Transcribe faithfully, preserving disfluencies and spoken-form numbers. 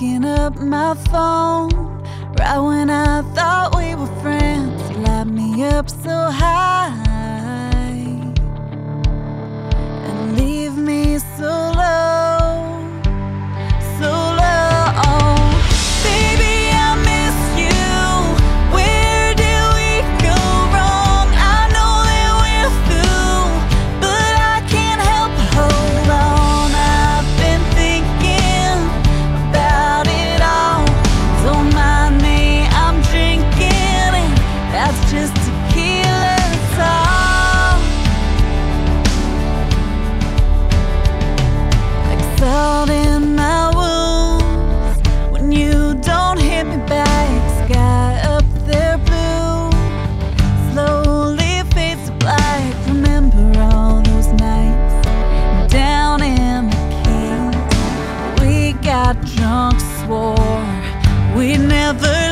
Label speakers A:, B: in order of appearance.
A: picking up my phone right when I thought we were friends. You light me up so high and leave me so low, so low. Baby, I miss you. Where did we go wrong? I know that we're through, but I can't help but hold on. I've been thinking about it all. Don't mind me, I'm drinking, and that's just tequila talk. Like salt in my wounds when you don't hit me back. Sky up there blue slowly fades to black. Remember all those nights down in the Keys? We got drunk, swore we'd never